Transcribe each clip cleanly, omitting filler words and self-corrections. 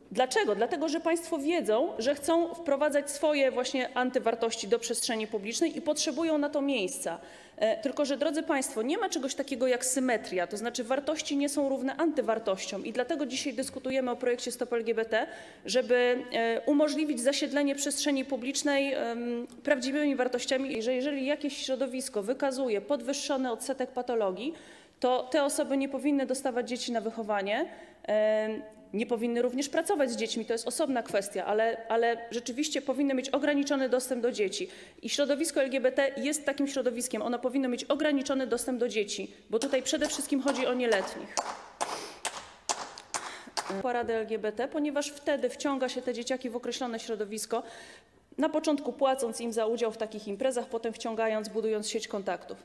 Dlaczego? Dlatego, że państwo wiedzą, że chcą wprowadzać swoje właśnie antywartości do przestrzeni publicznej i potrzebują na to miejsca. Tylko że, drodzy państwo, nie ma czegoś takiego jak symetria, to znaczy wartości nie są równe antywartościom i dlatego dzisiaj dyskutujemy o projekcie Stop LGBT, żeby umożliwić zasiedlenie przestrzeni publicznej prawdziwymi wartościami i że jeżeli jakieś środowisko wykazuje podwyższony odsetek patologii, to te osoby nie powinny dostawać dzieci na wychowanie, nie powinny również pracować z dziećmi, to jest osobna kwestia, ale rzeczywiście powinny mieć ograniczony dostęp do dzieci. I środowisko LGBT jest takim środowiskiem, ono powinno mieć ograniczony dostęp do dzieci, bo tutaj przede wszystkim chodzi o nieletnich. Rady LGBT, ponieważ wtedy wciąga się te dzieciaki w określone środowisko, na początku płacąc im za udział w takich imprezach, potem wciągając, budując sieć kontaktów.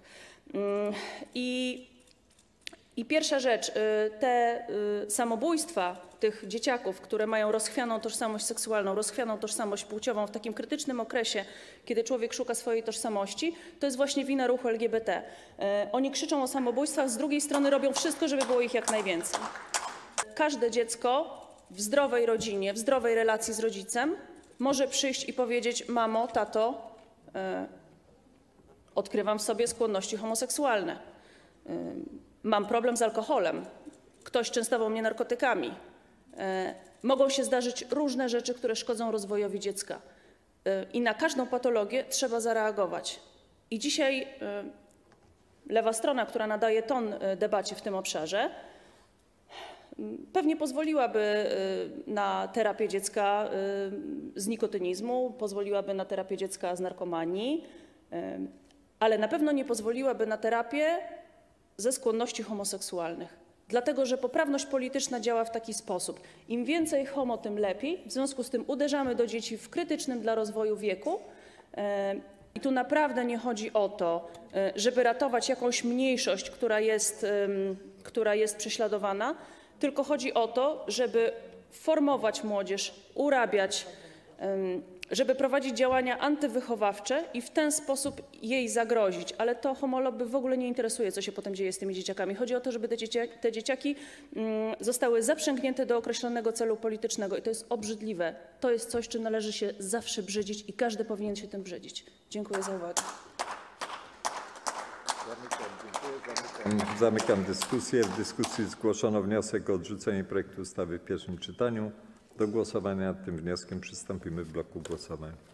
I pierwsza rzecz, te samobójstwa tych dzieciaków, które mają rozchwianą tożsamość seksualną, rozchwianą tożsamość płciową w takim krytycznym okresie, kiedy człowiek szuka swojej tożsamości, to jest właśnie wina ruchu LGBT. Oni krzyczą o samobójstwach, z drugiej strony robią wszystko, żeby było ich jak najwięcej. Każde dziecko w zdrowej rodzinie, w zdrowej relacji z rodzicem może przyjść i powiedzieć: mamo, tato, odkrywam w sobie skłonności homoseksualne. Mam problem z alkoholem, ktoś częstował mnie narkotykami. Mogą się zdarzyć różne rzeczy, które szkodzą rozwojowi dziecka. I na każdą patologię trzeba zareagować. I dzisiaj lewa strona, która nadaje ton debacie w tym obszarze, pewnie pozwoliłaby na terapię dziecka z nikotynizmu, pozwoliłaby na terapię dziecka z narkomanii, ale na pewno nie pozwoliłaby na terapię ze skłonności homoseksualnych. Dlatego, że poprawność polityczna działa w taki sposób. Im więcej homo, tym lepiej. W związku z tym uderzamy do dzieci w krytycznym dla rozwoju wieku. I tu naprawdę nie chodzi o to, żeby ratować jakąś mniejszość, która jest prześladowana, tylko chodzi o to, żeby formować młodzież, urabiać, żeby prowadzić działania antywychowawcze i w ten sposób jej zagrozić. Ale to homolobby w ogóle nie interesuje, co się potem dzieje z tymi dzieciakami. Chodzi o to, żeby te dzieciaki zostały zaprzęgnięte do określonego celu politycznego. I to jest obrzydliwe. To jest coś, czym należy się zawsze brzydzić i każdy powinien się tym brzydzić. Dziękuję za uwagę. Zamykam dyskusję. W dyskusji zgłoszono wniosek o odrzucenie projektu ustawy w pierwszym czytaniu. Do głosowania nad tym wnioskiem przystąpimy w bloku głosowań.